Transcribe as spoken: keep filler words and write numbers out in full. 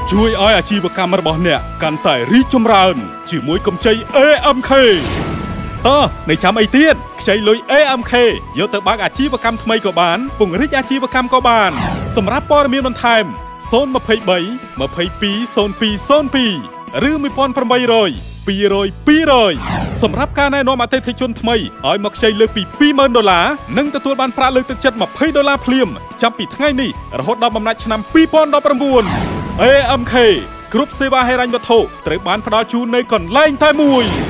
ជួយឲ្យអាជីវកម្មរបស់អ្នកកាន់តែរីកចម្រើនជាមួយកម្ចី เอ เอ็ม เค តើនៅចាំអីទៀតខ្ចីលុយ เอ เอ็ม เค យកទៅបើកអាជីវកម្មថ្មីក៏បានពង្រីកអាជីវកម្មក៏បានសម្រាប់ព័ត៌មានបន្ថែមศูนย์ ยี่สิบสาม ยี่สิบสอง ศูนย์ สอง ศูนย์ สอง ឬ một nghìn tám trăm ពីររយ ពីររយ ពីររយសម្រាប់ការណែនាំអតិថិជនថ្មីឲ្យមកខ្ចីលើសពី ពីរម៉ឺន ដុល្លារនិងទទួលបានប្រាក់លើកទឹកចិត្ត ยี่สิบ ដុល្លារភ្លាមចាប់ពីថ្ងៃនេះរហូតដល់បំណាច់ឆ្នាំ ពីរពាន់ដប់ប្រាំបួន เอ เอ็ม เค គ្រប់សេវាហិរញ្ញវត្ថុត្រូវបានផ្ដល់ជូននៅកន្លែងតែមួយ